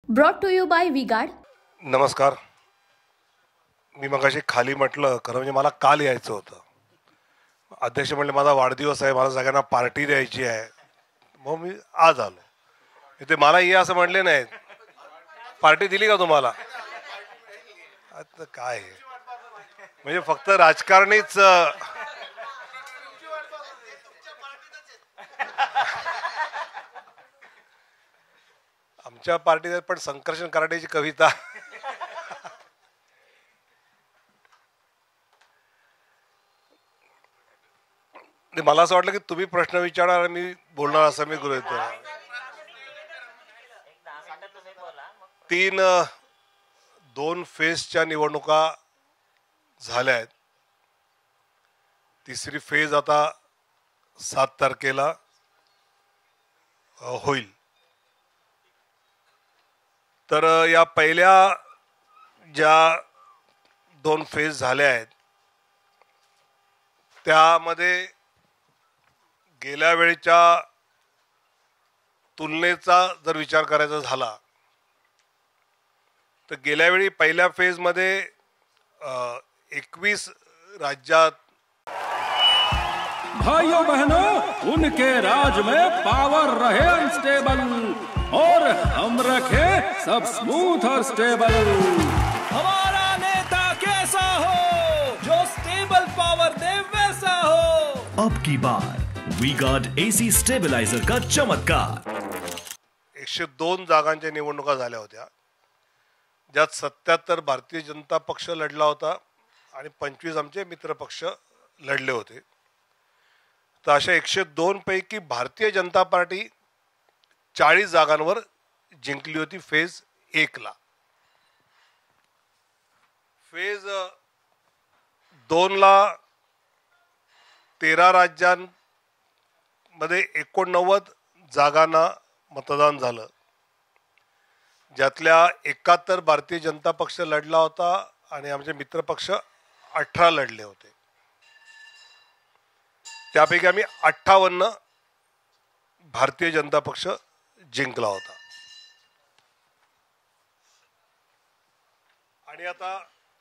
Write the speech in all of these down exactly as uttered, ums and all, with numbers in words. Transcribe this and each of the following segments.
Brought to you by V-Guard. नमस्कार. मी मगाशी खाली म्हटलं खरं म्हणजे मला काल यायचं होतं. अध्यक्ष म्हणले माझा वाढदिवस आहे, मला सगळ्यांना पार्टी द्यायची आहे, मग मी आज आलो. इथे मला ये असं म्हणले नाहीत. पार्टी दिली का तुम्हाला? आता काय म्हणजे फक्त राजकारणीच आमच्या पार्टीत पण संकर्षण कराटेची कविता मला असं वाटलं की तुम्ही प्रश्न विचारणार आणि मी बोलणार असं मी गृहीत धरलं. तीन दोन फेजच्या निवडणुका झाल्या आहेत. तिसरी फेज आता सात तारखेला होईल. तर या पहिल्या ज्या दोन फेज झाल्या आहेत त्यामध्ये गेल्या वेळेच्या तुलनेचा जर विचार करायचा झाला तर गेल्या वेळी पहिल्या फेजमध्ये एकवीस राज्यात भाइयों बहनों, उनके राज में पावर रहे अनस्टेबल और हम रखे सब स्मूथ और स्टेबल. हमारा नेता कैसा हो जो स्टेबल पावर दे वैसा हो. अब की बार वी गार्ड एसी स्टेबलाइजर का चमत्कार. एकशे दोन जागांच्या निवडणुका झाल्या होत्या ज्यात सत्याहत्तर भारतीय जनता पक्ष लढला होता आणि पंचवीस आमचे मित्र पक्ष लढले होते. तर अशा एकशे दोन पैकी भारतीय जनता पार्टी चाळीस जागांवर जिंकली होती फेज एकला. फेज दोनला तेरा राज्यांमध्ये एकोणनव्वद जागांना मतदान झालं ज्यातल्या एकाहत्तर भारतीय जनता पक्ष लढला होता आणि आमचे मित्र पक्ष अठरा लढले होते. त्यापैकी आम्ही अठ्ठावन्न भारतीय जनता पक्ष जिंकला होता. आणि आता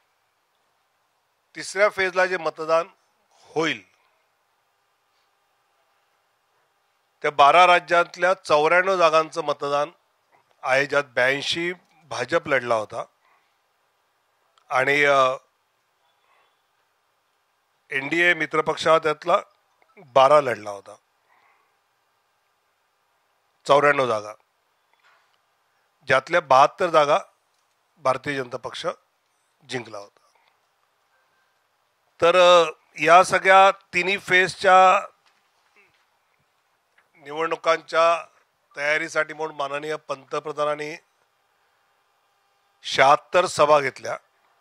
तिसऱ्या फेजला जे मतदान होईल त्या बारा राज्यातल्या चौऱ्याण्णव जागांचं मतदान आहे ज्यात ब्याऐंशी भाजप लढला होता आणि एनडीए मित्रपक्षा त्यातला बारा लढला होता. चौऱ्याण्णव जागा ज्यातल्या बहात्तर जागा भारतीय जनता पक्ष जिंकला होता. तर या सगळ्या तिन्ही फेजच्या निवडणुकांच्या तयारीसाठी म्हणून माननीय पंतप्रधानांनी शहात्तर सभा घेतल्या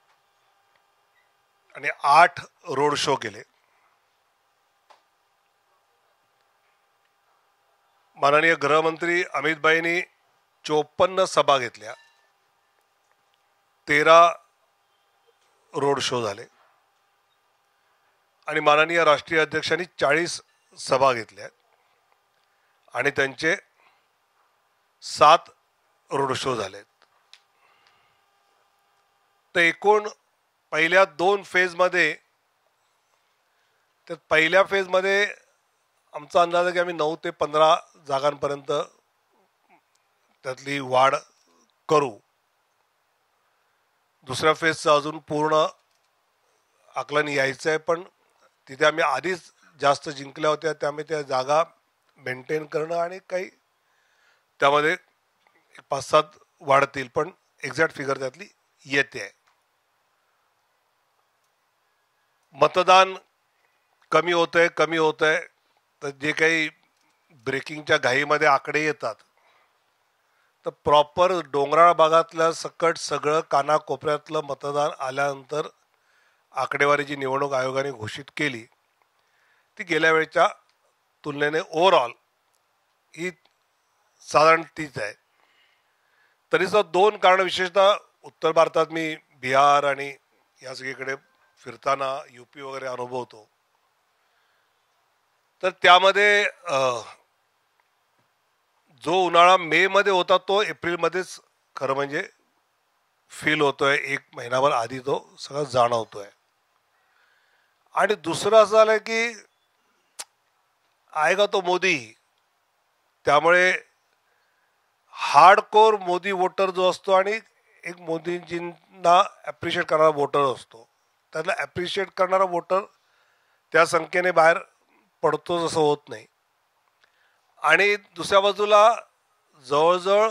आणि आठ रोड शो केले. माननीय गृहमंत्री अमित भाईंनी चोपन्न सभा घेतल्या, तेरा रोड शो झाले आणि माननीय राष्ट्रीय अध्यक्षांनी चाळीस सभा घेतल्या आणि त्यांचे सात रोड शो झालेत. तर एकूण पहिल्या दोन फेजमध्ये त्यात पहिल्या फेजमध्ये आमचा अंदाज आहे की आम्ही नऊ ते पंधरा जागांपर्यंत त्यातली वाढ करू. दुसऱ्या फेजचं अजून पूर्ण आकलन यायचं आहे पण तिथे आम्ही आधीच जास्त जिंकल्या होत्या त्यामुळे त्या जागा मेंटेन करणं आणि काही त्यामध्ये एक पाच सात वाढतील पण एक्झॅक्ट फिगर त्यातली येते आहे. मतदान कमी होतंय कमी होतंय तर जे काही ब्रेकिंगच्या घाईमध्ये आकडे येतात तर प्रॉपर डोंगराळ भागातल्या सकट सगळं कानाकोपऱ्यातलं मतदान आल्यानंतर आकडेवारी जी निवडणूक आयोगाने घोषित केली ती गेल्या वेळेच्या तुलनेने ओव्हरऑल ही साधारण तीच आहे. तरीसुद्धा दोन कारण विशेषतः उत्तर भारतात मी बिहार आणि या सगळीकडे फिरताना यूपी वगैरे अनुभवतो तर त्यामध्ये जो उन्हाळा मे मध्ये होता तो एप्रिल मध्येच खरं म्हणजे फील होतोय, एक महिनाभर आधी तो सगळं जाणवतोय. आणि दुसरं असं झालं की आएगा तो मोदी, त्यामुळे हार्डकोर मोदी वोटर जो असतो आणि एक मोदीजींना ॲप्रिशिएट करणारा वोटर असतो, त्याला ॲप्रिशिएट करणारा वोटर त्या संख्येने बाहेर पडतो जसं होत नाही. आणि दुसऱ्या बाजूला जवळजवळ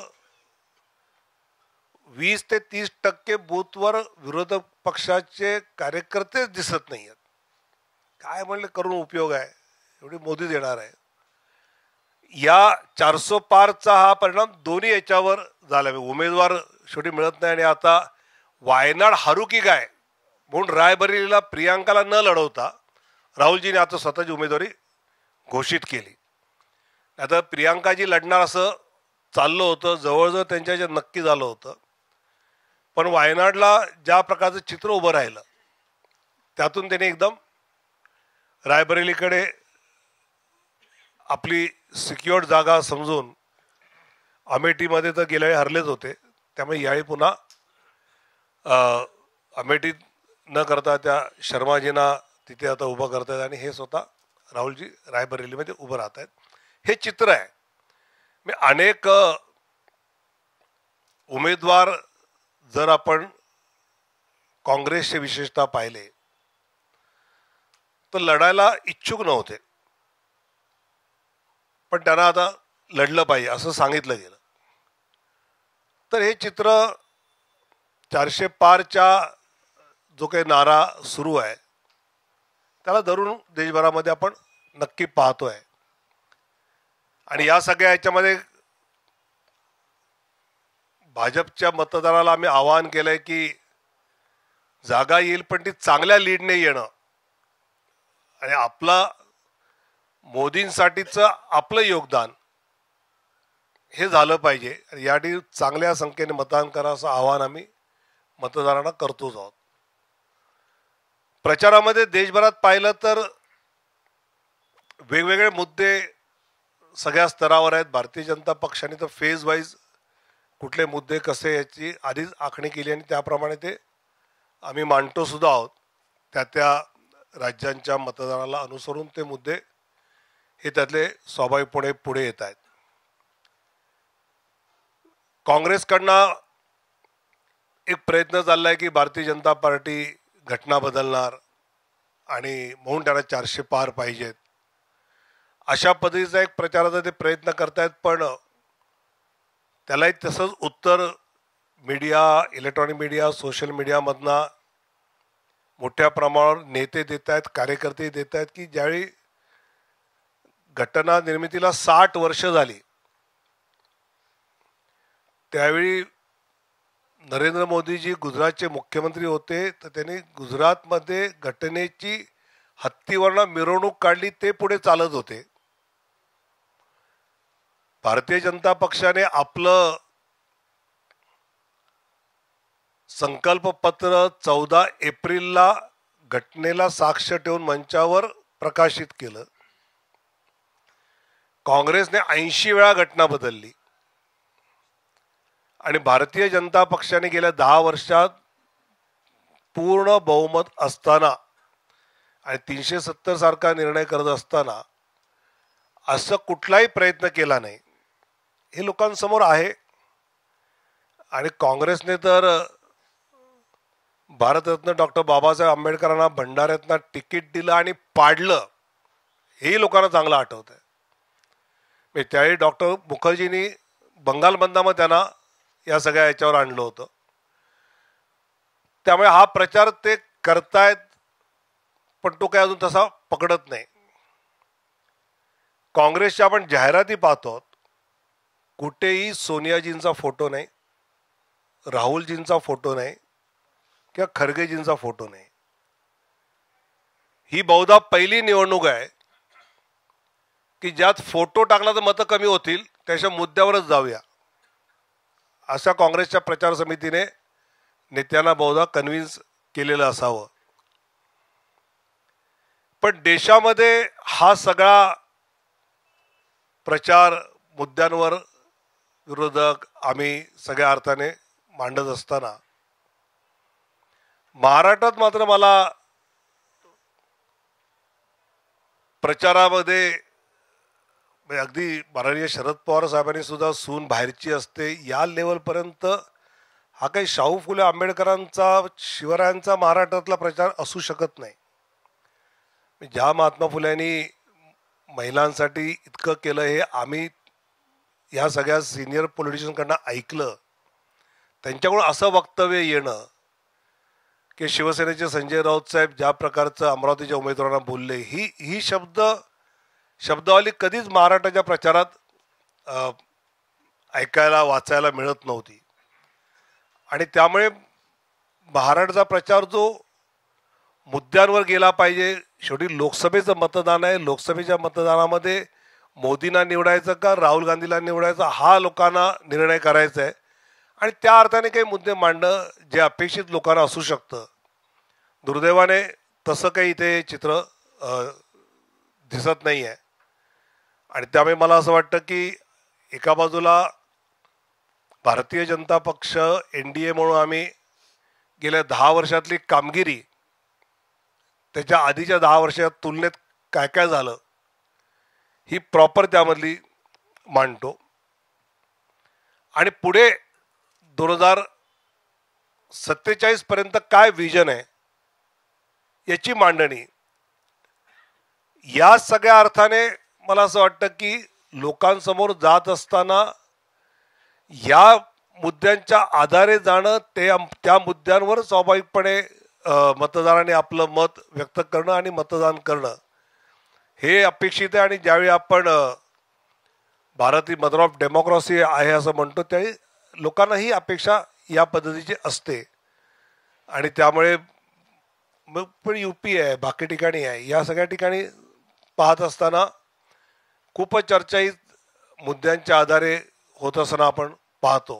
वीस ते तीस टक्के बूथवर विरोधक पक्षाचे कार्यकर्तेच दिसत नाही आहेत. काय म्हणले करून उपयोग आहे, एवढी मोदी देणार आहे. या चारसो पारचा हा परिणाम दोन्ही याच्यावर झाला. उमेदवार शेवटी मिळत नाही आणि आता वायनाड हरू की काय म्हणून रायबरेलीला प्रियांकाला न लढवता राहुलजीने आता स्वतःची उमेदवारी घोषित केली. आता प्रियांकाजी लढणार असं चाललं होतं, जवळजवळ त्यांच्या नक्की झालं होतं. पण वायनाडला ज्या प्रकारचं चित्र उभं राहिलं त्यातून त्याने एकदम रायबरेलीकडे आपली सिक्युअर्ड जागा समजून, अमेठीमध्ये तर गेल्या वेळी हरलेच होते, त्यामुळे यावेळी पुन्हा अमेठीत न करता त्या शर्माजींना तिथे आता उभं करतायत आणि हे स्वतः राहुलजी रायबरेलीमध्ये उभं राहत आहेत. हे चित्र आहे. मी अनेक उमेदवार जर आपण काँग्रेसचे विशेषतः पाहिले तर लढायला इच्छुक नव्हते, पण त्यांना आता लढलं पाहिजे असं सांगितलं गेलं. तर हे चित्र चारशे पारच्या जो काही नारा सुरू आहे त्याला धरून देशभरामध्ये आपण नक्की पाहतोय. आणि या सगळ्या याच्यामध्ये भाजपच्या मतदाराला आम्ही आवाहन केलंय की जागा येईल पण ती चांगल्या लीडने येणं आणि आपला मोदींसाठीचं आपलं योगदान हे झालं पाहिजे. यासाठी चांगल्या संख्येने मतदान करा असं आवाहन आम्ही मतदारांना करतोच आहोत. प्रचारामध्ये देशभरात पाहिलं तर वेगवेगळे मुद्दे सगळ्या स्तरावर आहेत. भारतीय जनता पक्षाने तर फेज वाईज कुठले मुद्दे कसे याची आधीच आखणी केली आणि त्याप्रमाणे ते आम्ही मांडतो सुद्धा आहोत. त्या त्या राज्यांच्या मतदाराला अनुसरून ते मुद्दे हे त्यातले स्वाभाविकपणे पुढे येत आहेत. काँग्रेसकडनं एक प्रयत्न चालला आहे की भारतीय जनता पार्टी घटना बदलणार आणि म्हणून त्यांना चारशे पार पाहिजेत अशा पद्धतीचा एक प्रचाराचा ते प्रयत्न करतायत. पण त्यालाही तसंच उत्तर मीडिया, इलेक्ट्रॉनिक मीडिया, सोशल मीडियामधनं मोठ्या प्रमाणावर नेते देत आहेत, कार्यकर्ते देत आहेत की ज्यावेळी घटना निर्मितीला साठ वर्ष झाली त्यावेळी नरेंद्र मोदीजी गुजरातचे मुख्यमंत्री होते, तर त्यांनी गुजरातमध्ये घटनेची हत्तीवरनं मिरवणूक काढली, ते पुढे चालत होते. भारतीय जनता पक्षाने आपलं संकल्पपत्र चौदा एप्रिलला घटनेला साक्ष ठेवून मंचावर प्रकाशित केलं. काँग्रेसने ऐंशी वेळा घटना बदलली आणि भारतीय जनता पक्षाने गेल्या दहा वर्षात पूर्ण बहुमत असताना आणि तीनशे सत्तर सारखा निर्णय करत असताना असं कुठलाही प्रयत्न केला नाही. हे लोकांसमोर आहे. आणि काँग्रेसने तर भारतरत्न डॉक्टर बाबासाहेब आंबेडकरांना भंडाऱ्यातनं तिकीट दिलं आणि पाडलं, हेही लोकांना चांगलं आठवत आहे. त्यावेळी डॉक्टर मुखर्जींनी बंगालमधनं मग त्यांना या सगळ्या याच्यावर आणलं होतं. त्यामुळे हा प्रचार ते करतायत पण तो काय अजून तसा पकडत नाही. काँग्रेसच्या आपण जाहिराती पाहतो, कुठेही सोनियाजींचा फोटो नाही, राहुलजींचा फोटो नाही किंवा खरगेजींचा फोटो नाही. ही बहुधा पहिली निवडणूक आहे की ज्यात फोटो टाकला तर मतं कमी होतील, त्याच्या मुद्द्यावरच जाऊया अशा काँग्रेसच्या प्रचार समितीने नेत्यांना बहुधा कन्व्हिन्स केलेलं असावं. पण देशामध्ये हा सगळा प्रचार मुद्द्यांवर विरोधक आम्ही सगळ्या अर्थाने मांडत असताना महाराष्ट्रात मात्र मला प्रचारामध्ये अगदी माननीय शरद पवार साहेबांनी सुद्धा सून बाहेरची असते या लेवलपर्यंत हा काही शाहू फुले आंबेडकरांचा शिवरायांचा महाराष्ट्रातला प्रचार असू शकत नाही. ज्या महात्मा फुल्यांनी महिलांसाठी इतकं केलं हे आम्ही या सगळ्या सिनियर पॉलिटिशियनकडनं ऐकलं. त्यांच्याकडून असं वक्तव्य येणं की शिवसेनेचे संजय राऊत साहेब ज्या प्रकारचं अमरावतीच्या उमेदवारांना बोलले ही ही शब्द शब्दावली कधीच महाराष्ट्राच्या प्रचारात ऐकायला वाचायला मिळत नव्हती. आणि त्यामुळे महाराष्ट्राचा प्रचार जो मुद्द्यांवर गेला पाहिजे, शेवटी लोकसभेचं मतदान आहे, लोकसभेच्या मतदानामध्ये मोदींना निवडायचं का राहुल गांधीला निवडायचं हा लोकांना निर्णय करायचा आहे. आणि त्या अर्थाने काही मुद्दे मांडणं जे अपेक्षित लोकांना असू शकतं. दुर्दैवाने तसं काही इथे चित्र दिसत नाही आहे. आणि त्यामुळे मला असं वाटतं की एका बाजूला भारतीय जनता पक्ष एन डी ए म्हणून आम्ही गेल्या दहा वर्षातली कामगिरी त्याच्या आधीच्या दहा वर्षात तुलनेत काय काय झालं ही प्रॉपर त्यामधली मांडतो. आणि पुढे दोन हजार सत्तेचाळीस पर्यंत काय विजन आहे याची मांडणी. या सगळ्या अर्थाने मला असं वाटतं की लोकांसमोर जात असताना या मुद्द्यांच्या आधारे जाणं ते त्या मुद्द्यांवर स्वाभाविकपणे मतदाराने आपलं मत व्यक्त करणं आणि मतदान करणं हे अपेक्षित आहे. आणि ज्यावेळी आपण भारतीय मदर ऑफ डेमोक्रॉसी आहे असं म्हणतो त्यावेळी लोकांना ही अपेक्षा या पद्धतीची असते. आणि त्यामुळे मग पण यू पी आहे, बाकी ठिकाणी आहे, या सगळ्या ठिकाणी पाहत असताना खूपच चर्चा ही मुद्द्यांच्या आधारे होत असताना आपण पाहतो.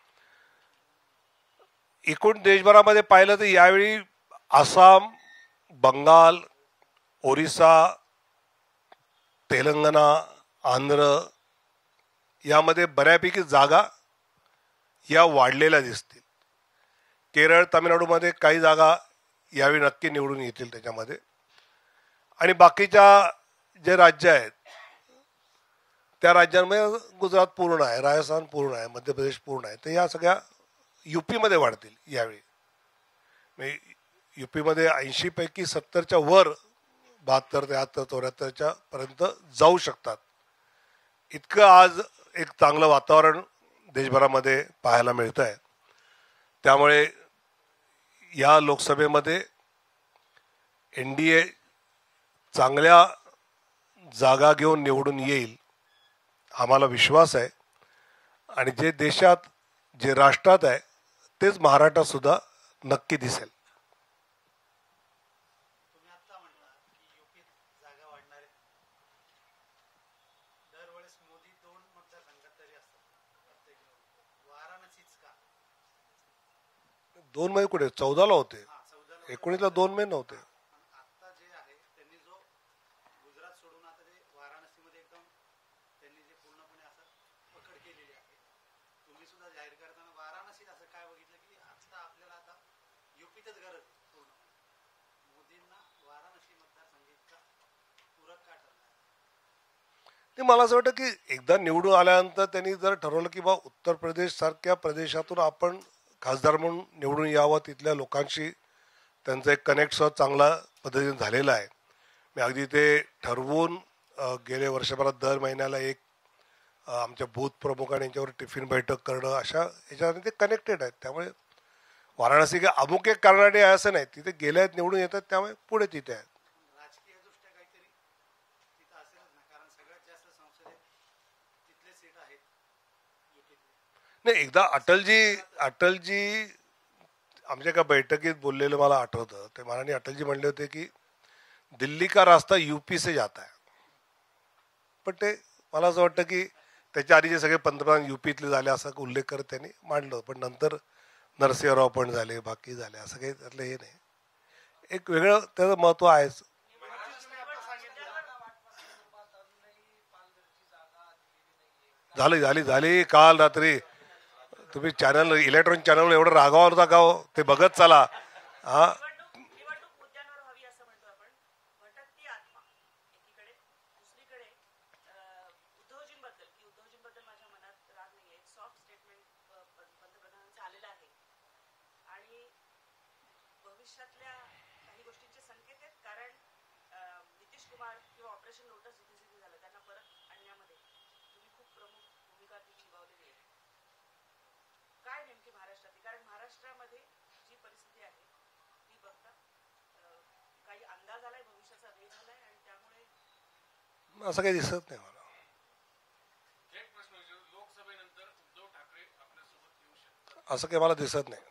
एकूण देशभरामध्ये पाहिलं तर यावेळी आसाम, बंगाल, ओरिसा, तेलंगणा, आंध्र यामध्ये बऱ्यापैकी जागा या वाढलेल्या दिसतील. केरळ, तामिळनाडूमध्ये काही जागा यावेळी नक्की निवडून येतील त्याच्यामध्ये. आणि बाकीच्या जे राज्य आहेत त्या राज्यांमध्ये गुजरात पूर्ण आहे, राजस्थान पूर्ण आहे, मध्य प्रदेश पूर्ण आहे, तर या सगळ्या यू पीमध्ये वाढतील यावेळी. म्हणजे यू पीमध्ये ऐंशी पैकी सत्तरच्या वर बहात्तर त्र्याहत्तर चौऱ्याहत्तरच्या पर्यंत जाऊ शकतात. इतकं आज एक चांगलं वातावरण देशभरामध्ये पाहायला मिळतं आहे. त्यामुळे या लोकसभेमध्ये एन डी ए चांगल्या जागा घेऊन निवडून येईल आम्हाला विश्वास आहे. आणि जे देशात जे राष्ट्रात आहे तेच महाराष्ट्रात सुद्धा नक्की दिसेल. दोन मै कुठे चौदाला होते, एकोणीसला दोन मै नव्हते. मला असं वाटतं की एकदा निवडून आल्यानंतर त्यांनी जर ठरवलं की बा उत्तर प्रदेश सारख्या प्रदेशातून आपण खासदार म्हणून निवडून यावं, तिथल्या लोकांशी त्यांचा एक कनेक्ट सुद्धा चांगला पद्धतीने झालेला आहे. मी अगदी ते ठरवून गेले वर्षभरात दर महिन्याला एक आमच्या बूथ प्रमुखांनी यांच्यावर टिफिन बैठक करणं अशा याच्यामध्ये ते कनेक्टेड आहेत. त्यामुळे वाराणसी काय अमुक एक कारणाने आहे असं नाही, तिथे गेले आहेत निवडून येतात त्यामुळे पुढे तिथे आहेत. नाही, एकदा अटलजी अटलजी आमच्या एका बैठकीत बोललेलं मला आठवतं. ते माननीय अटलजी म्हणले होते की दिल्ली का रास्ता यूपी से जाता है. पण ते मला असं वाटतं की त्याच्या आधीचे सगळे पंतप्रधान युपीतले झाले असा उल्लेख करत त्यांनी मांडलं. पण नंतर नरसिंहराव पण झाले, बाकी झाले, असं काही त्यातलं हे नाही. एक वेगळं त्याचं महत्व आहेच. झाली झाली झाली काल रात्री तुम्ही चॅनल इलेक्ट्रॉनिक चॅनल एवढं रागावर होता का हो? ते बघत चला. हा असं काही दिसत नाही मला. असं काही मला दिसत नाही.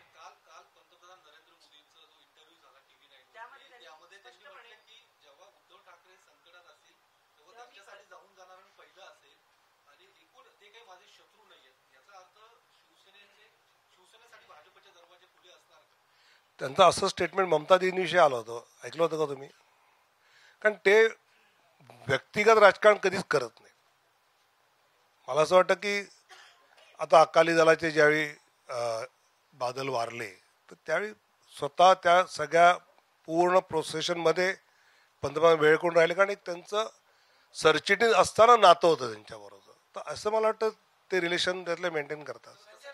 त्यांचं असं स्टेटमेंट ममता दीदींविषयी आलं होतं, ऐकलं होतं का तुम्ही? कारण ते व्यक्तिगत राजकारण कधीच करत नाही. मला असं वाटतं की आता अकाली दलाचे ज्यावेळी बादल वारले तर त्यावेळी स्वतः त्या सगळ्या पूर्ण प्रोसेशनमध्ये पंतप्रधान वेळ करून राहिले, कारण एक त्यांचं सरचिटणीस असताना नातं होतं त्यांच्याबरोबर. तर असं मला वाटतं ते रिलेशन त्यातले मेंटेन करतात.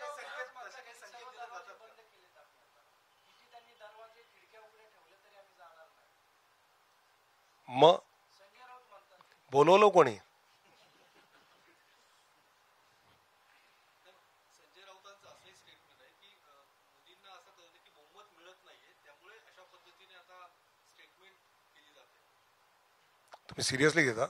मग बोलवलं कोणी? तुम्ही सिरियसली घेता?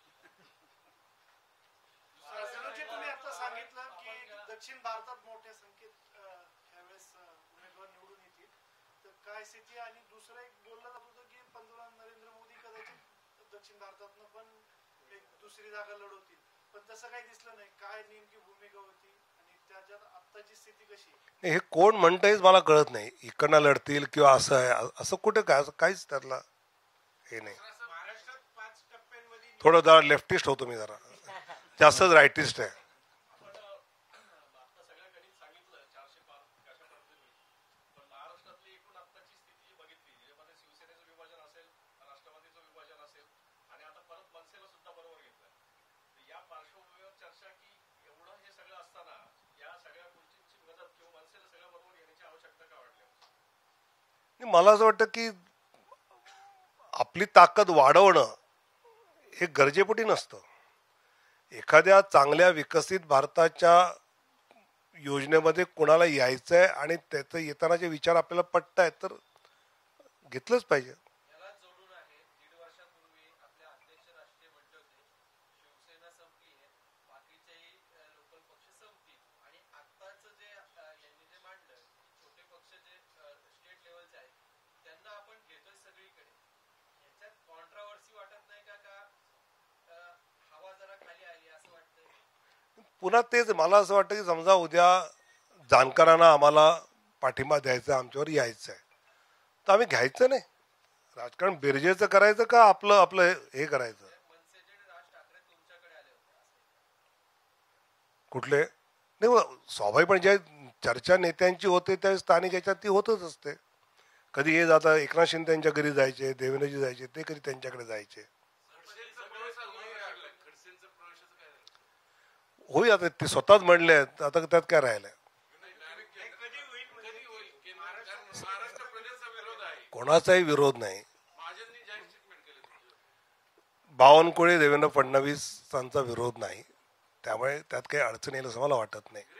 तुम्ही आता सांगितलं की दक्षिण भारतात मोठ्या संख्येत ह्यावेळेस उमेदवार निवडून येतील, तर काय स्थिती? आणि दुसरं एक बोललं जात होतं की पंतप्रधान नरेंद्र मोदी कदाचित दक्षिण भारतातनं पण एक दुसरी जागा लढवतील, पण तसं काही दिसलं नाही. काय नेमकी भूमिका होती आणि त्याच्यात आत्ताची स्थिती कशी? हे कोण म्हणतंयच मला कळत नाही. इकडनं लढतील किंवा असं आहे, असं कुठे काय, असं काहीच त्यातला हे नाही. थोडं जरा लेफ्टिस्ट होतो मी, जरा जास्तच रायटिस्ट आहे. मला असं वाटतं की आपली ताकद वाढवणं हे गरजेपोटी नसतं. एखाद्या चांगल्या विकसित भारताच्या योजनेमध्ये कोणाला यायचं आहे आणि त्याचं येतानाचे विचार आपल्याला पटत आहेत तर घेतलंच पाहिजे. पुन्हा तेच मला असं वाटतं की समजा उद्या जाणकारांना आम्हाला पाठिंबा द्यायचा, आमच्यावर यायचं आहे, तर आम्ही घ्यायचं नाही. राजकारण बिरजेचं करायचं का आपलं आपलं हे करायचं? कुठले नाही स्वाभाविक, पण ज्या चर्चा नेत्यांची होते त्या स्थानिक याच्यात ती होतच असते. कधी हे जाता एकनाथ शिंदे त्यांच्या घरी जायचे, देवेंद्रजी जायचे, ते कधी त्यांच्याकडे जायचे. होई, आता ते स्वतःच म्हणले आहेत, आता त्यात काय राहिलंय? कोणाचाही विरोध नाही. बावनकुळे देवेंद्र फडणवीसांचा विरोध नाही, त्यामुळे त्यात काही अडचण येईल असं मला वाटत नाही.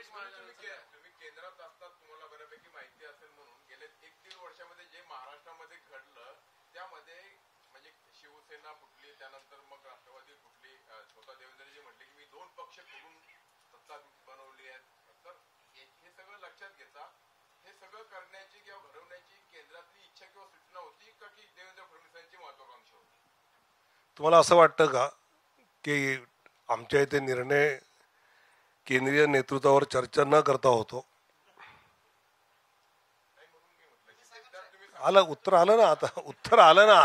तुम्हाला असं वाटतं का की आमच्या इथे निर्णय केंद्रीय नेतृत्वावर चर्चा न करता होतो? आलं उत्तर, आलं ना, आता उत्तर आलं ना.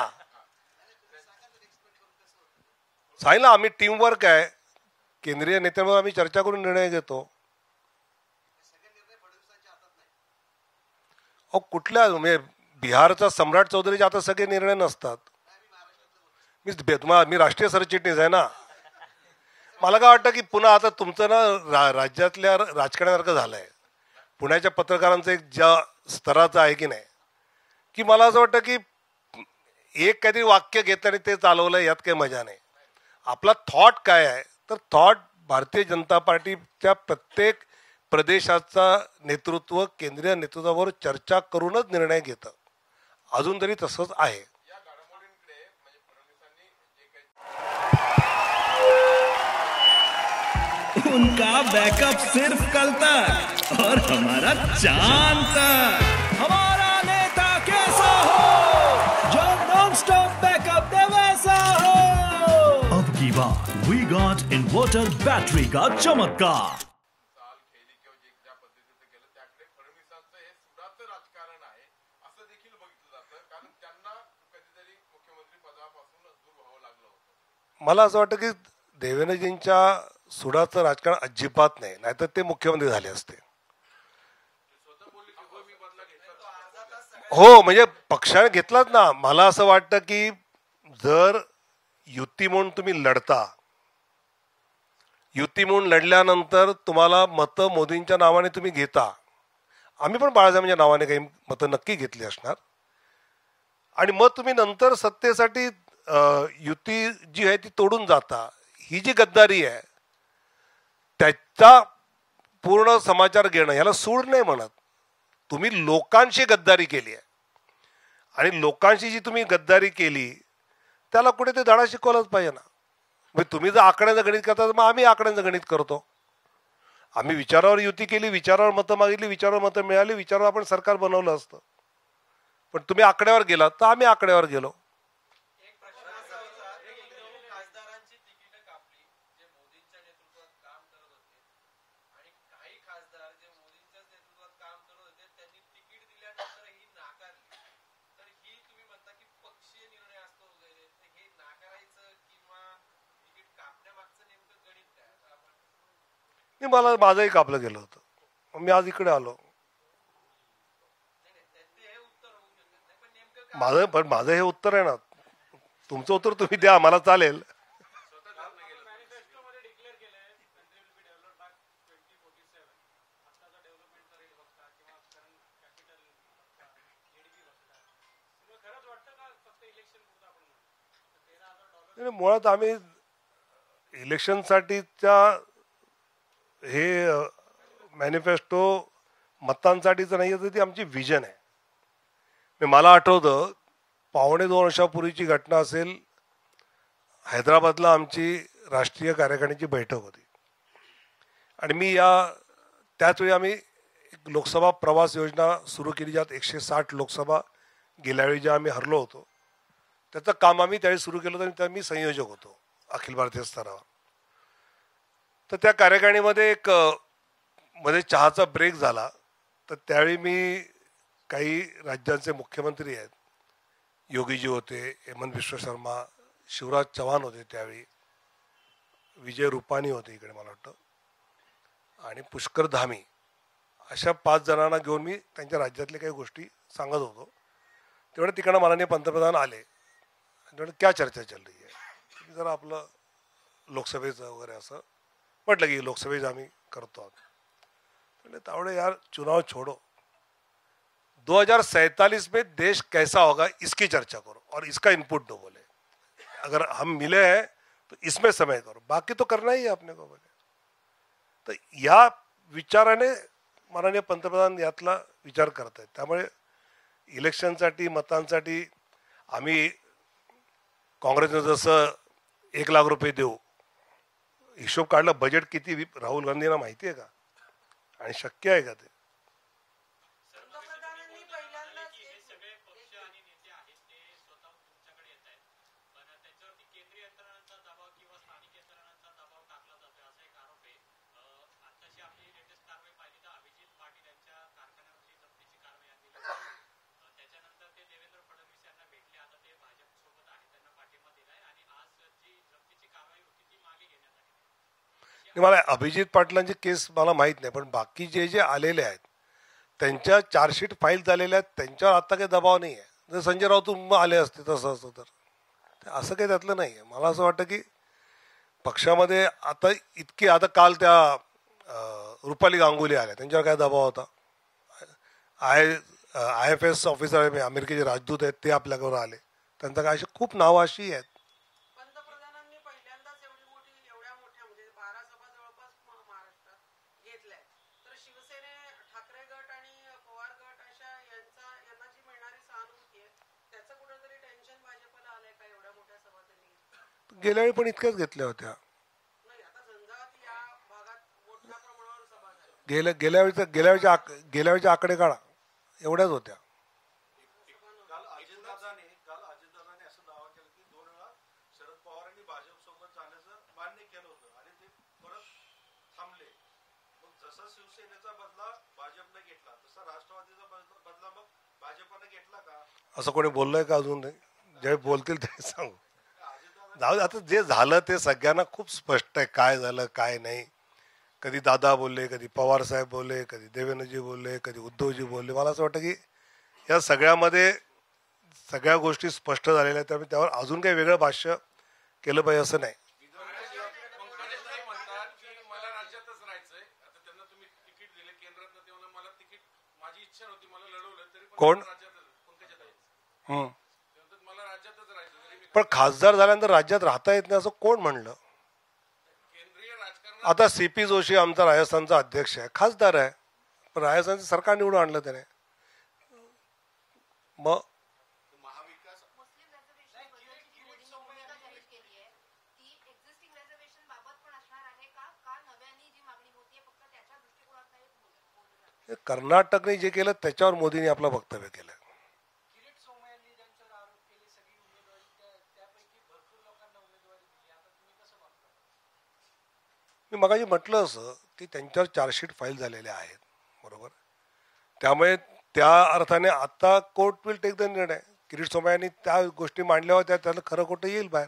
सांगितलं आम्ही टीमवर्क आहे, केंद्रीय नेत्यांवर आम्ही चर्चा करून निर्णय घेतो. अहो कुठल्या म्हणजे बिहारचा सम्राट चौधरीचे आता सगळे निर्णय नसतात. मी तुम्हाला मी राष्ट्रीय सरचिटणीस आहे ना. मला काय वाटतं की पुन्हा आता तुमचं ना रा राज्यातल्या राजकारणासारखं झालं आहे. पुण्याच्या पत्रकारांचं एक ज्या स्तराचं आहे की नाही, की मला असं वाटतं की एक काहीतरी वाक्य घेतलं आणि ते चालवलं यात काही मजा नाही. आपला थॉट काय आहे तर थॉट भारतीय जनता पार्टीच्या प्रत्येक प्रदेशाचा नेतृत्व केंद्रीय नेतृत्वावर चर्चा करूनच निर्णय घेतं. अजून तरी तसंच आहे. उनका बैकअप सिर्फ कल तक और हमारा चांद तक. हमारा नेता कैसा हो जो नॉन स्टॉप बैकअप दे वैसा हो. अब की बात वी गॉट इन्वर्टर बैटरी का चमत्कार. मला असं वाटतं की देवेंद्रजींच्या सुडाचं राजकारण अजिबात नाही, नाहीतर ते मुख्यमंत्री झाले असते. हो म्हणजे पक्षाने घेतलाच ना. मला असं वाटतं की जर युती म्हणून तुम्ही लढता, युती म्हणून लढल्यानंतर तुम्हाला मतं मोदींच्या नावाने तुम्ही घेता. आम्ही पण बाळासाहेबांच्या नावाने काही मतं नक्की घेतली असणार. आणि मग तुम्ही नंतर सत्तेसाठी युती जी आहे ती तोडून जाता. ही जी गद्दारी आहे त्याचा पूर्ण समाचार घेणं याला सूड नाही म्हणत. तुम्ही लोकांशी गद्दारी केली आहे आणि लोकांशी जी तुम्ही गद्दारी केली त्याला कुठे ते धडा शिकवलाच पाहिजे ना. म्हणजे तुम्ही जर आकड्यांचं गणित करता तर मग आम्ही आकड्यांचं गणित करतो. आम्ही विचारावर युती केली, विचारावर मतं मागितली, विचारावर मतं मिळाली, विचारावर आपण सरकार बनवलं असतं. पण तुम्ही आकड्यावर गेलात तर आम्ही आकड्यावर गेलो. मला माझंही कापलं गेलं होतं. मी आज इकडे आलो. माझं पण माझं हे उत्तर आहे ना. तुमचं उत्तर तुम्ही द्या, मला चालेल. मुळात आम्ही इलेक्शनसाठीच्या हे मॅनिफेस्टो मतांसाठीचं नाही आहे, ती आमची विजन आहे. मला आठवतं पावणे दोन वर्षापूर्वीची घटना असेल. हैदराबादला आमची राष्ट्रीय कार्यकारिणीची बैठक होती आणि मी या त्याच वेळी आम्ही एक लोकसभा प्रवास योजना सुरू केली, ज्यात एकशे साठ लोकसभा गेल्यावेळी ज्या आम्ही हरलो होतो त्याचं काम आम्ही त्यावेळी सुरू केलं होतं आणि त्या मी संयोजक होतो अखिल भारतीय स्तरावर. तर त्या कार्यकारिणीमध्ये एक मध्ये चहाचा ब्रेक झाला. तर त्यावेळी मी काही राज्यांचे मुख्यमंत्री आहेत, योगीजी होते, हेमंत विश्व शर्मा, शिवराज चव्हाण होते त्यावेळी, विजय रुपानी होते इकडे मला वाटतं, आणि पुष्कर धामी, अशा पाच जणांना घेऊन मी त्यांच्या राज्यातल्या काही गोष्टी सांगत होतो. तेवढे तिकडनं माननीय पंतप्रधान आले. तेवढं क्या चर्चा चल रही आहे, जरा आपलं लोकसभेचं वगैरे असं म्हटलं की लोकसभेचं आम्ही करतो आहोत. म्हणजे तावड़े यार चुनाव छोड़ो, दो हजार सैतालीस में देश कैसा होगा इसकी चर्चा करो और इसका इनपुट दो. बोले अगर हम मिले हैं तो इसमें समय करो, बाकी तो करना ही है अपने को. बोले तर या विचाराने माननीय पंतप्रधान यातला विचार करत आहेत. त्यामुळे इलेक्शनसाठी मतांसाठी आम्ही काँग्रेसने जसं एक लाख रुपये देऊ, हिशोब काढला, बजेट किती राहुल गांधींना माहिती आहे का आणि शक्य आहे का ते. मला अभिजित पाटलांचे केस मला माहीत नाही, पण बाकी जे जे आलेले आहेत त्यांच्या चार्जशीट फाईल झालेल्या आहेत, त्यांच्यावर आता काही दबाव नाही आहे. जर संजय राऊत आले असते तसं असं तर असं काही त्यातलं नाही आहे. मला असं वाटतं की पक्षामध्ये आता इतकी, आता काल त्या रुपाली गांगुली आल्या, त्यांच्यावर काय दबाव होता? I I F S officer अमेरिकेचे राजदूत आहेत ते आपल्याकडून आले, त्यांचं काय अशी खूप नावं अशी आहेत. पंतप्रधानांनी पहिल्यांदाच एवढी मोठी एवढ्या मोठ्या म्हणजे बारा सभा जवळपास महाराष्ट्रात घेतल्या, तर शिवसेने ठाकरे गट आणि पवार गट अशा यांचा यांना जी मिळणारी सहानुभूती आहे त्याचं कुठेतरी टेन्शन भाजपला आलंय का? एवढ्या मोठ्या सभा त्यांनी गेल्या वेळी पण इतक्याच घेतल्या होत्या. नाही, आता झंझावात या भागात मोठ्या प्रमाणावर सभा झाल्या. गेल्या गेल्या वेळीचा गेल्या वेळच्या आक गेल्या वेळच्या आकडे काढा, एवढ्याच होत्या. काल अजितदादांनी काल अजितदादांनी असं दावा केला की दोन वेळा शरद पवारांनी भाजप सोबत जाण्याचं मान्य केलं होतं आणि ते परत थांबले. मग जसा शिवसेनेचा बदला भाजपने घेतला तसा राष्ट्रवादीचा बदला मग भाजपने घेतला का? असं कोणी बोललंय का अजून? नाही. जे बोलतील ते सांगू. जाऊ, आता जे झालं ते सगळ्यांना खूप स्पष्ट आहे, काय झालं काय नाही. कधी दादा बोलले, कधी पवार साहेब बोलले, कधी देवेंद्रजी बोलले, कधी उद्धवजी बोलले. मला असं वाटतं की या सगळ्यामध्ये सगळ्या गोष्टी स्पष्ट झालेल्या आहेत, त्यामुळे त्यावर अजून काही वेगळं भाष्य केलं पाहिजे असं नाही. मला राज्यातच राहायचंय, आता त्यांना तुम्ही तिकीट दिले केंद्रात, तेव्हा मला तिकीट माझी इच्छा नव्हती, मला लढवलं तरी कोण? हम्म मला राज्यातच राहायचं. पण खासदार झाल्यानंतर राज्यात राहता येत नाही असं कोण म्हणलं? आता सी पी जोशी आमचा राजस्थानचा अध्यक्ष आहे, खासदार आहे, पण राजस्थानचं सरकार निवडून आणलं त्याने. मग कर्नाटकने जे केलं त्याच्यावर मोदींनी आपलं वक्तव्य केलं. मी मगाशी म्हटलं असं की त्यांच्यावर चार्जशीट फाईल झालेल्या आहेत, बरोबर. त्यामुळे त्या अर्थाने आता कोर्ट विल टेक द निर्णय. किरीट सोमय्यांनी त्या गोष्टी मांडल्या होत्या, त्याला खरं खोटं येईल बाहेर.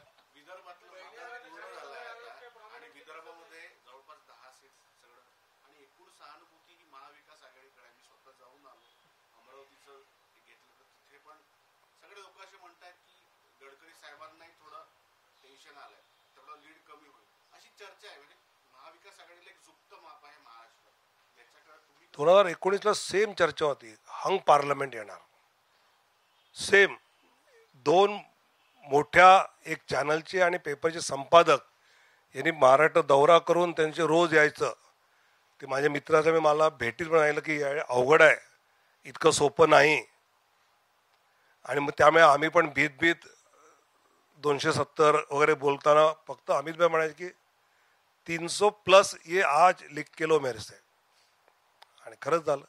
आणि विदर्भामध्ये जवळपास दहा सीट सगळं आणि एकूण सहानुभूती ही महाविकास आघाडीकडे. मी स्वतः जाऊन आलो, अमरावतीचं घेतलं तर तिथे पण सगळे लोक असे म्हणतात की गडकरी साहेबांनाही थोडं टेन्शन आलंय, तेवढं लीड कमी होईल अशी चर्चा आहे. म्हणजे महाविकास आघाडीला एक झुकतं माप आहे महाराष्ट्रात. त्याच्याकडे तुम्ही दोन हजार एकोणीसला सेम चर्चा होती, हंग पार्लमेंट येणार. सेम दोन मोठ्या एक चॅनलचे आणि पेपरचे संपादक यांनी महाराष्ट्र दौरा करून त्यांचे रोज यायचं. ते माझ्या मित्राचं मी मला भेटीत म्हणायला की अवघड आहे, इतकं सोपं नाही. आणि मग त्यामुळे आम्ही पण भीत भीत दोनशे सत्तर वगैरे बोलताना फक्त अमित भाई म्हणायचे की तीन सौ प्लस ये आज लिख के लो मेरे से. आणि खरंच झालं.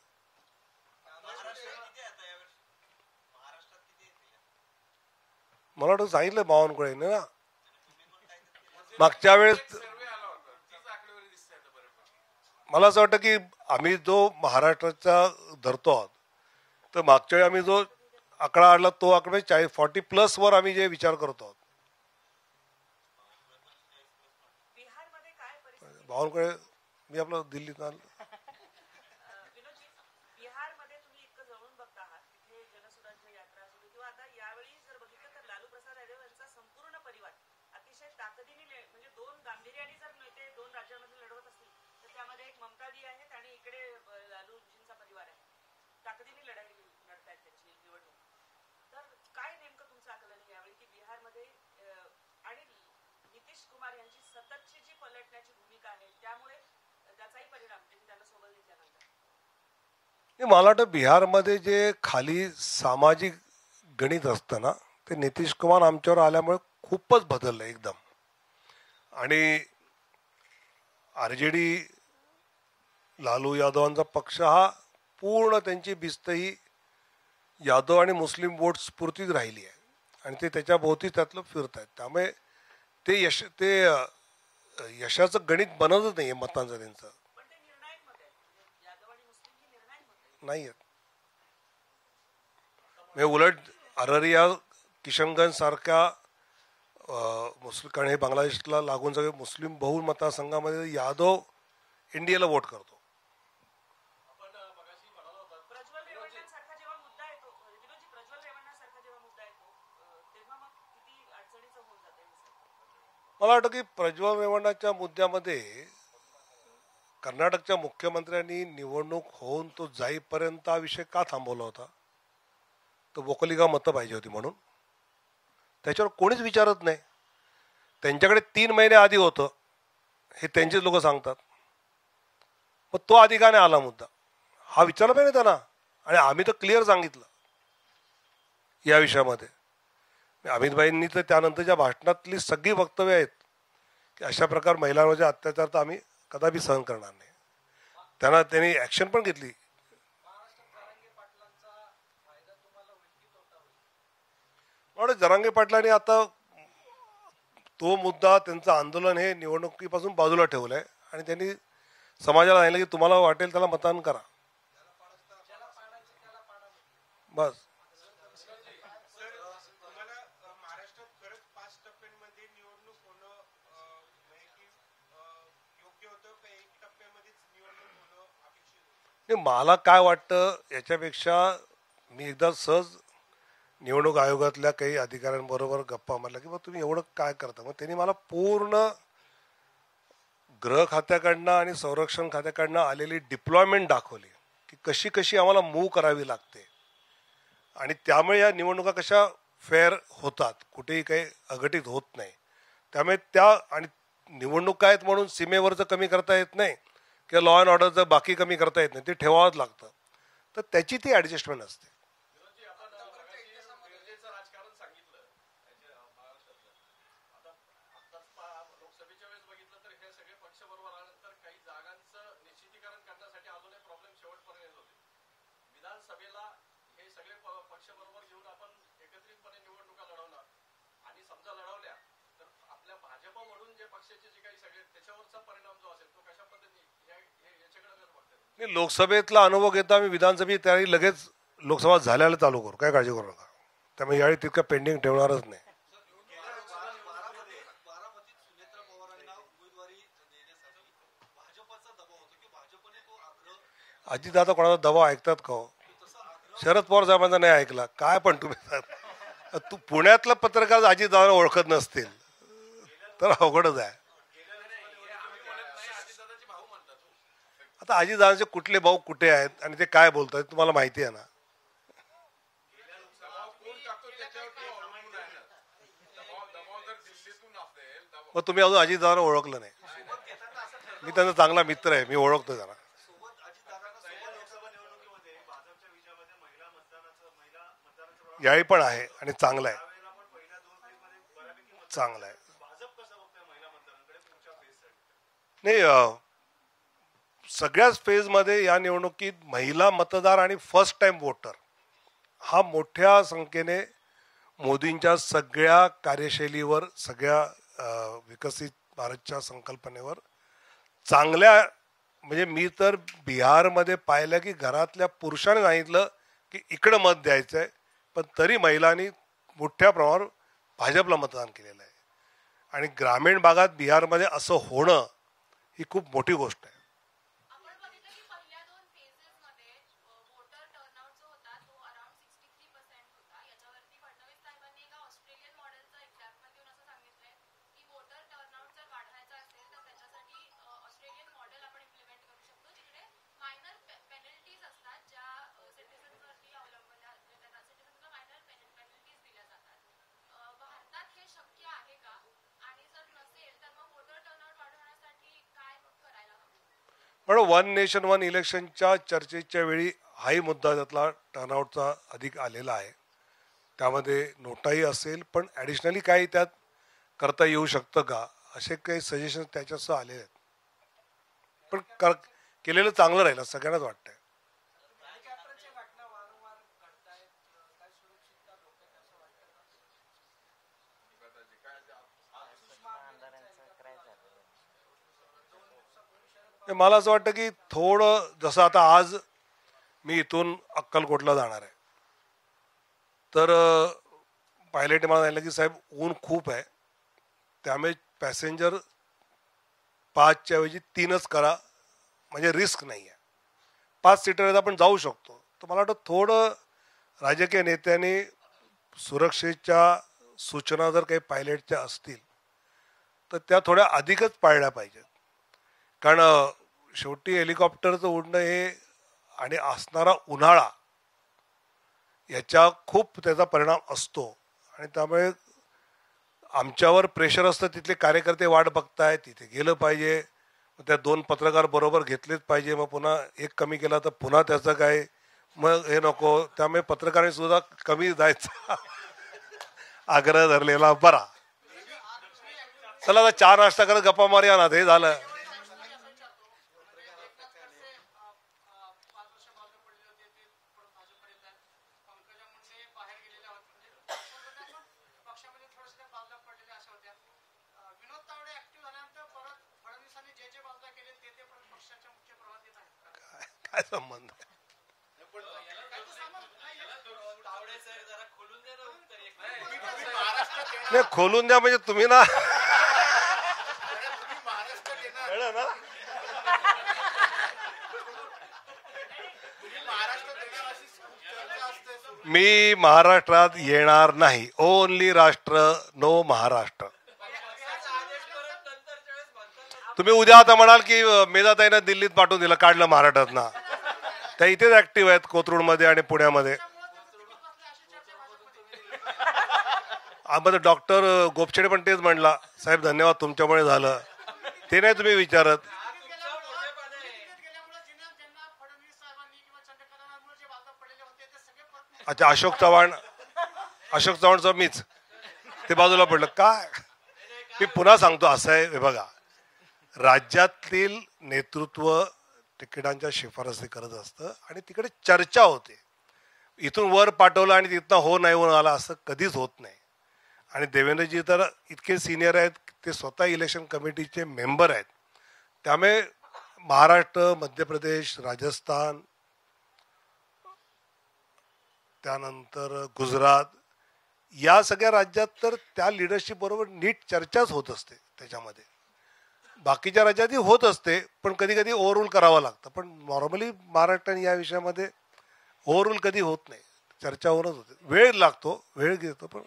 मला वाटतं सांगितलं बावनकुळेने ना मागच्या वेळेस. मला असं वाटतं की आम्ही जो महाराष्ट्राचा धरतो आहोत, तर मागच्या वेळी आम्ही जो आकडा आणला तो आकडा चाळीस फॉर्टी प्लस वर आम्ही जे विचार करतो आहोत. बावनकुळे मी आपलं दिल्लीत आलो. मला वाटतं बिहारमध्ये जे खाली सामाजिक गणित असतं ना, ते नितीश कुमार आमच्यावर आल्यामुळे खूपच बदललं एकदम. आणि आर जे डी लालू यादवांचा पक्ष हा पूर्ण त्यांची भिस्त ही यादव आणि मुस्लिम वोट्स पुरतीच राहिली आहे आणि ते त्याच्या भोवती त्यातलं फिरत आहेत. त्यामुळे ते यश ते यशाचं गणित बनतच नाही आहे मतांचं त्यांचं नाही आहेत. म्हणजे उलट अररिया किशनगंज सारख्या मुस्लिम, कारण हे बांगलादेशला लागून सगळे मुस्लिम बहुल मतदारसंघामध्ये यादव इंडियाला वोट करतो. मला वाटतं की प्रज्वल रेवण्णाच्या मुद्द्यामध्ये कर्नाटकच्या मुख्यमंत्र्यांनी निवडणूक होऊन तो जाईपर्यंत हा विषय का थांबवला होता? तो वोकलिगा मतं पाहिजे होती म्हणून. त्याच्यावर कोणीच विचारत नाही. त्यांच्याकडे तीन महिने आधी होतं हे त्यांचेच लोक सांगतात. मग तो आधी का नाही आला मुद्दा हा विचारला पाहिजे त्यांना. आणि आम्ही तर क्लिअर सांगितलं या विषयामध्ये. अमितभाईंनी तर त्यानंतरच्या भाषणातली सगळी वक्तव्य आहेत की अशा प्रकार महिलांवरचे अत्याचार तर आम्ही कदापि सहन करणार नाही. त्यांना त्यांनी ॲक्शन पण घेतली. जरांगे पाटलांनी आता तो मुद्दा त्यांचं आंदोलन हे निवडणुकीपासून बाजूला ठेवलं आहे आणि त्यांनी समाजाला सांगितलं की तुम्हाला वाटेल त्याला मतदान करा बस. मला काय वाटतं याच्यापेक्षा मी एकदा सहज निवडणूक आयोगातल्या काही अधिकाऱ्यांबरोबर गप्पा मारल्या की मग तुम्ही एवढं काय करता. मग त्यांनी मला पूर्ण गृह खात्याकडनं आणि संरक्षण खात्याकडनं आलेली डिप्लॉयमेंट दाखवली की कशी कशी आम्हाला मूव्ह करावी लागते आणि त्यामुळे या निवडणुका कशा फेअर होतात, कुठेही काही अघटित होत नाही. त्यामुळे त्या आणि निवडणूक आहेत म्हणून सीमेवरचं कमी करता येत नाही किंवा लॉ अँड ऑर्डरचं बाकी कमी करता येत नाही, ते ठेवावंच लागतं. तर त्याची ती ॲडजस्टमेंट असते. लोकसभेतला अनुभव घेता आम्ही विधानसभेत त्यावेळी लगेच लोकसभा झाल्याला चालू करू, काय काळजी करू नका. त्यामुळे यावेळी तितकं पेंडिंग ठेवणारच नाही. अजितदादा कोणाचा दबाव ऐकतात का हो? शरद पवार साहेबांचा नाही ऐकला काय. पण तुम्ही तू पुण्यातलं पत्रकार अजितदादा ओळखत नसतील तर अवघडच आहे. आता अजितदादांचे कुठले भाऊ कुठे आहेत आणि ते काय बोलत आहेत तुम्हाला माहिती आहे ना. मग तुम्ही अजून अजितदादांना ओळखलं नाही. मी त्यांचा चांगला मित्र आहे, मी ओळखतो त्यांना. याही पण आहे आणि चांगला आहे, चांगला आहे. नाही सगळ्याच फेजमध्ये या निवडणुकीत महिला मतदार आणि फर्स्ट टाइम वोटर हा मोठ्या संख्येने मोदींच्या सगळ्या कार्यशैलीवर, सगळ्या विकसित भारतच्या संकल्पनेवर चांगल्या, म्हणजे मी तर बिहारमध्ये पाहिलं की घरातल्या पुरुषाने सांगितलं की इकडं मत द्यायचं आहे, पण तरी महिलांनी मोठ्या प्रमाणावर भाजपला मतदान केलेलं आहे. आणि ग्रामीण भागात बिहारमध्ये असं होणं ही खूप मोठी गोष्ट आहे. पण वन नेशन वन इलेक्शनच्या चर्चेच्या वेळी हाही मुद्दा त्यातला टर्नआउटचा अधिक आलेला आहे. त्यामध्ये नोटाही असेल, पण ॲडिशनली काही त्यात करता येऊ शकतं का असे काही सजेशन त्याच्यासह आले आहेत. पण कर केलेलं चांगलं राहील असं सगळ्यांनाच वाटतंय. मला असं वाटतं की थोडं जसं आता आज मी इथून अक्कलकोटला जाणार आहे, तर पायलट मला सांगितलं की साहेब ऊन खूप आहे, त्यामुळे पॅसेंजर पाचच्या ऐवजी तीनच करा, म्हणजे रिस्क नाही आहे. पाच सीटर आपण जाऊ शकतो. तर मला वाटतं थोडं राजकीय नेत्यांनी सुरक्षेच्या सूचना जर काही पायलटच्या असतील तर त्या थोड्या अधिकच पाळल्या पाहिजेत. कारण शेवटी हेलिकॉप्टरचं उडणं हे आणि असणारा उन्हाळा याच्या खूप त्याचा परिणाम असतो आणि त्यामुळे आमच्यावर प्रेशर असतं. तिथले कार्यकर्ते वाट बघताय, तिथे गेलं पाहिजे, त्या दोन पत्रकार बरोबर घेतलेच पाहिजे. मग पुन्हा एक कमी केला तर पुन्हा त्याचं काय, मग हे नको. त्यामुळे पत्रकारांनी सुद्धा कमी जायचा आग्रह धरलेला बरा. चला आता चहा नाश्ता करत गप्पा मारूया ना, ते झालं. काय संबंध आहे? नाही, खोलून द्या म्हणजे तुम्ही ना कळलं ना. मी महाराष्ट्रात येणार नाही. ओनली राष्ट्र, नो महाराष्ट्र. तुम्ही उद्या आता म्हणाल की मेधाताईनं दिल्लीत पाठवून दिलं, काढलं महाराष्ट्रात ना. त्या इथेच ऍक्टिव्ह आहेत, कोथरूडमध्ये आणि पुण्यामध्ये. आम्हाला डॉक्टर गोपछेडे पण तेच म्हणला, साहेब धन्यवाद तुमच्यामुळे झालं. ते नाही तुम्ही विचारत. अच्छा, अशोक चव्हाण, अशोक चव्हाणचं मीच ते बाजूला पडलं काय. मी पुन्हा सांगतो, असं आहे हे बघा, राज्यातील नेतृत्व तिकिटांच्या शिफारसी करत असतं आणि तिकडे चर्चा होते. इथून वर पाठवलं आणि तिथनं हो नाही होऊन आला असं कधीच होत नाही. आणि देवेंद्रजी तर इतके सिनियर आहेत, ते स्वतः इलेक्शन कमिटीचे मेंबर आहेत. त्यामुळे महाराष्ट्र, मध्य प्रदेश, राजस्थान, त्यानंतर गुजरात, या सगळ्या राज्यात तर त्या लिडरशिप बरोबर नीट चर्चाच होत असते. त्याच्यामध्ये बाकीच्या राज्यातही होत असते, पण कधी कधी ओव्हररूल करावं लागतं. पण नॉर्मली महाराष्ट्र या विषयामध्ये ओव्हररूल कधी होत नाही, चर्चा होणच होते. वेळ लागतो, वेळ घेतो. पण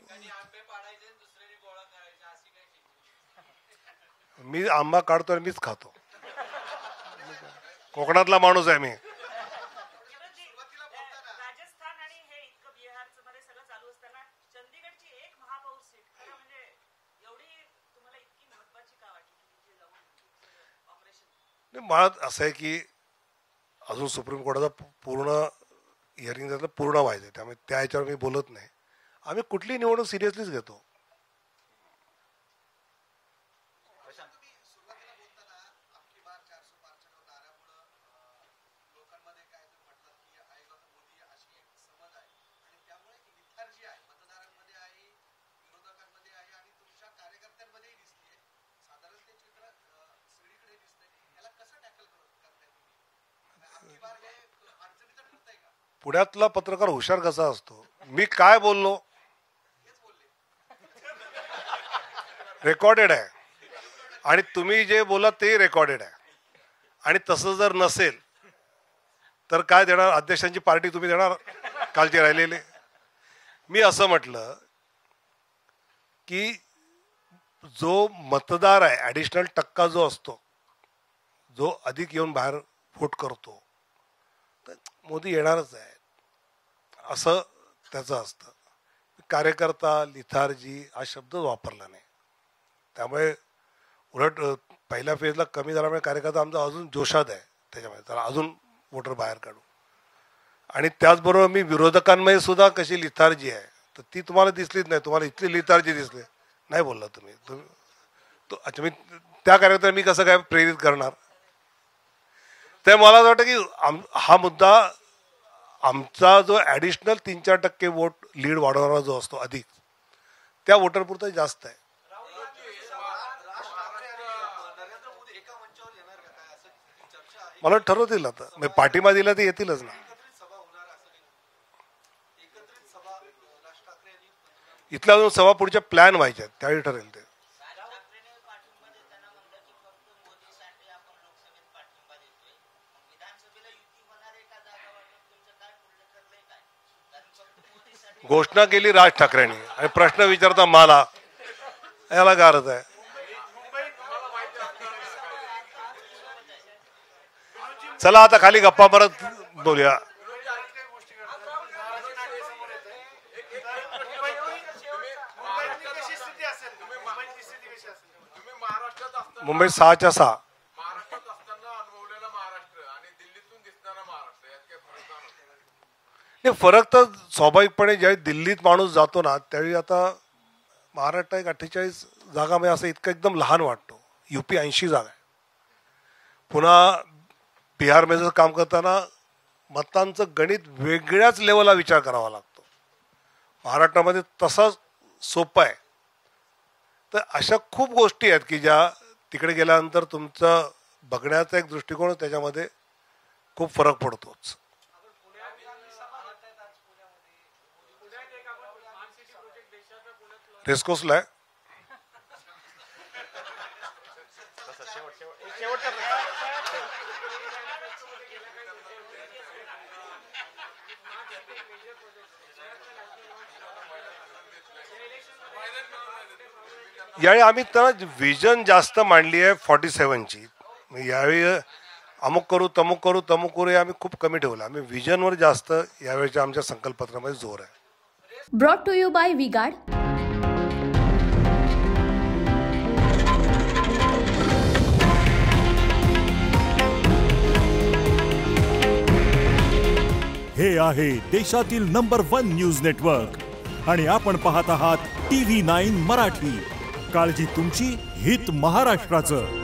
मी आंबा काढतो आणि मीच खातो. कोकणातला माणूस आहे मी. मला असं आहे की अजून सुप्रीम कोर्टाचा पूर्ण हिअरिंग त्यातलं पूर्ण व्हायचं आहे, त्यामुळे त्या ह्याच्यावर मी बोलत नाही. आम्ही कुठली निवडणूक सिरियसलीच घेतो. पुण्यातला पत्रकार हुशार कसा असतो, मी काय बोललो रेकॉर्डेड आहे आणि तुम्ही जे बोला ते रेकॉर्डेड आहे. आणि तसं जर नसेल तर काय देणार, अध्यक्षांची पार्टी तुम्ही देणार कालचे राहिलेले. मी असं म्हटलं की जो मतदार आहे, ॲडिशनल टक्का जो असतो, जो अधिक येऊन बाहेर वोट करतो, तर मोदी येणारच आहे असं त्याचं असतं. कार्यकर्ता, लिथार्जी हा शब्द वापरला नाही. त्यामुळे उलट पहिल्या फेजला कमी झाल्यामुळे कार्यकर्ता आमचा अजून जोशात आहे. त्याच्यामुळे तर अजून वोटर बाहेर काढू. आणि त्याचबरोबर मी विरोधकांमध्ये सुद्धा कशी लिथार्जी आहे तर ती तुम्हाला दिसलीच नाही. तुम्हाला इथली लिथार्जी दिसली नाही बोलला तुम्ही. तुम्ही तो अच्छा, मी त्या कार्यकर्त्याला मी कसं काय प्रेरित करणार. ते मला असं वाटतं की आम हा मुद्दा आमचा जो ॲडिशनल तीन चार टक्के वोट लीड वाढवणारा जो असतो अधिक, त्या वोटरपुरता जास्त आहे. मला ठरवतील आता, मी पाठिंबा दिला ते येतीलच ना. इथल्या अजून सभा पुढच्या प्लॅन व्हायच्या त्यावेळी ठरेल ते. घोषणा केली राज ठाकरेंनी आणि प्रश्न विचारता मला, याला काय अर्थ आहे. चला आता खाली गप्पा परत बोलूया. मुंबई सहाच्या सहा. नाही, फरक तर स्वाभाविकपणे ज्यावेळी दिल्लीत माणूस जातो ना त्यावेळी आता महाराष्ट्र एक अठ्ठेचाळीस जागा म्हणजे असं इतकं एकदम लहान वाटतो. युपी ऐंशी जागा आहे. पुन्हा बिहारमध्ये काम करताना मतांचं गणित वेगळ्याच लेवलला विचार करावा लागतो. महाराष्ट्रामध्ये तसंच सोपं आहे. तर अशा खूप गोष्टी आहेत की ज्या तिकडे गेल्यानंतर तुमचं बघण्याचा एक दृष्टिकोन त्याच्यामध्ये खूप फरक पडतोच. रेस्कोसला आहे. यावेळी आम्ही त्यांना विजन जास्त मांडली आहे फॉर्टी सेव्हनची. यावेळी अमुक करू तमुक करू तमुक करू हे आम्ही खूप कमी ठेवलं. आम्ही विजनवर जास्त यावेळीच्या आमच्या संकल्पपत्रामध्ये जोर आहे. Brought to you by V-Guard. हे आहे देशातील नंबर वन न्यूज नेटवर्क आणि आपण पाहत आहात टी व्ही नाईन मराठी. काळजी तुमची, हित महाराष्ट्राचं.